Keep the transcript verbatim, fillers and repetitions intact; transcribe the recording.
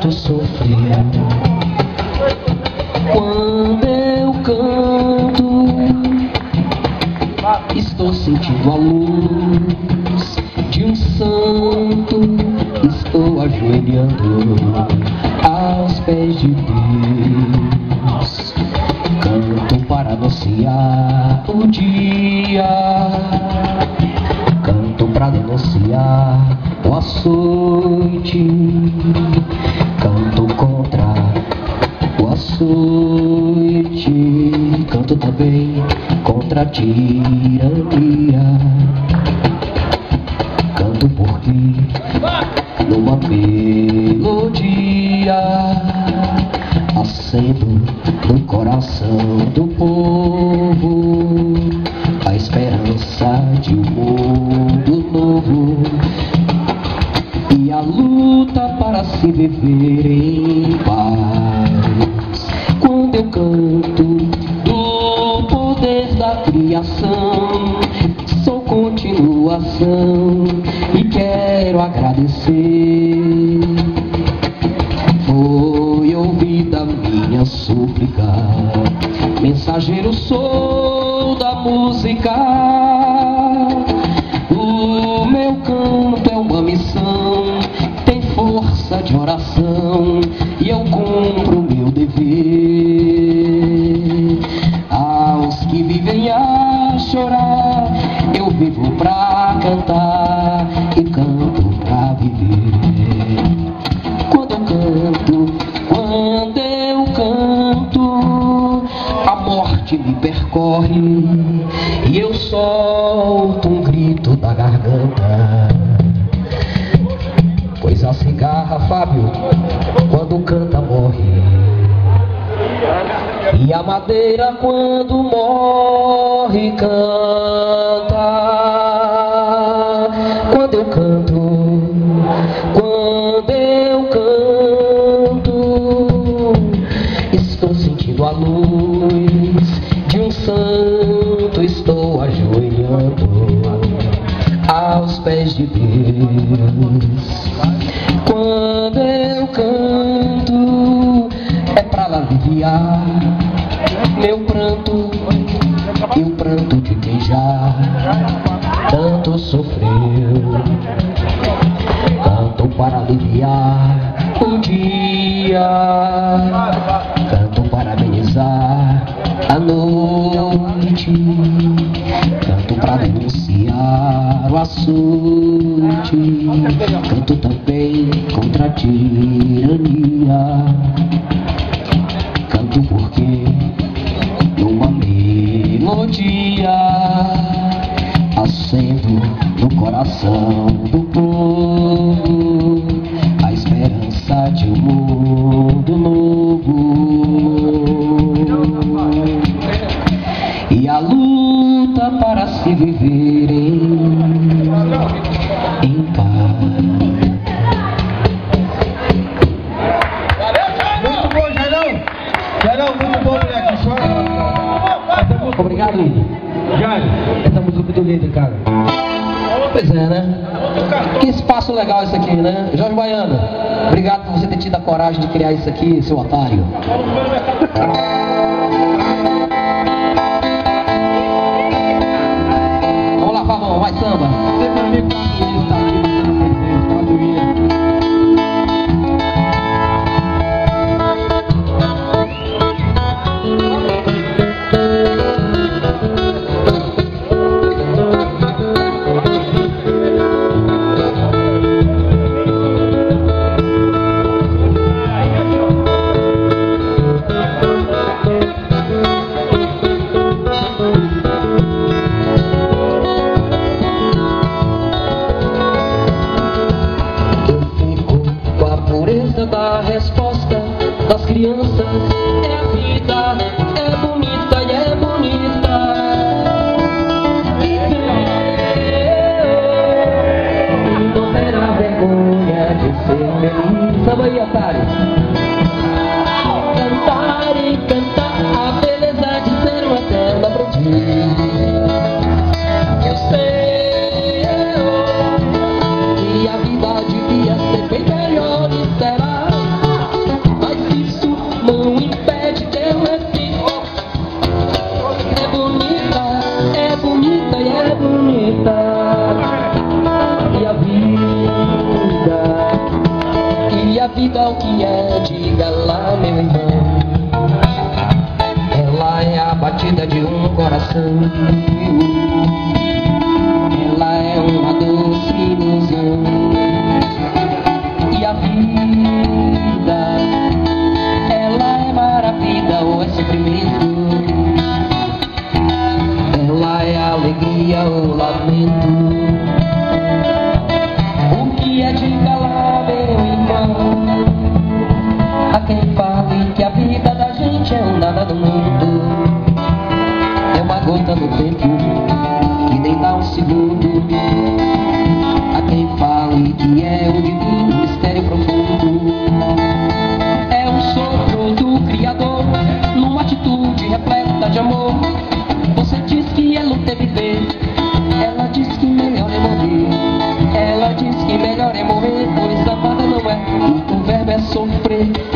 tanto sofrer. Quando eu canto, estou sentindo a luz de um santo. Estou ajoelhando aos pés de Deus. Canto para anunciar o dia, canto para denunciar o açoite, canto contra o açoite, canto também contra a tirania. Canto porque numa melodia acendo no coração do povo a esperança de um mundo novo e a luta para se viver em paz. Quando eu canto do poder da criação, sou continuação e quero agradecer. Foi ouvida minha súplica, mensageiro sou da música. O meu canto é uma missão, tem força de oração e eu cumpro o meu dever. Aos que vivem a chorar, eu vivo pra cantar e canto pra viver. Quando eu canto, quando eu canto, a morte me percorre e eu solto um grito da garganta. Pois a cigarra, Fábio, quando canta morre, e a madeira quando morre canta. Quando eu canto, quando eu canto, estou sentindo a luz de um santo. Estou ajoelhando aos pés de Deus. Quando eu canto é pra aliviar meu pranto e o pranto de quem já tanto sofreu. Canto para aliviar o dia, canto para amenizar a noite, canto para denunciar o açoite, canto também contra a tirania. Canto porque numa melodia acendo no coração do povo a esperança de um mundo novo e a luta para se viver em, em paz. Obrigado, Jário. Essa música muito linda, cara. Pois é, né? Que espaço legal isso aqui, né? Jorge Baiano, obrigado por você ter tido a coragem de criar isso aqui, seu otário. Vamos lá, Pavão, vai samba. Sempre amigo da Luísa tá aqui, botando presente, da resposta das crianças. É a vida, é bonita e é bonita. E não terá vergonha de ser feliz. Samba aí, otário. Cantar e cantar a beleza de ser um eterno aprendiz. Eu sei que a vida devia ser bem melhor e será. minha, diga lá, meu irmão. Ela é a batida de um coração. Ela é uma doce ilusão. E a vida, ela é maravilha ou é sofrimento? Ela é alegria ou lamento? O que é, diga lá, meu irmão. A quem fale que a vida da gente é um nada do mundo, é uma gota no tempo que nem dá um segundo. A quem fale que é um divino mistério profundo, é um sopro do Criador numa atitude repleta de amor. Você diz que é luta é viver, ela diz que melhor é morrer. Ela diz que melhor é morrer, pois amada não é, o verbo é sofrer.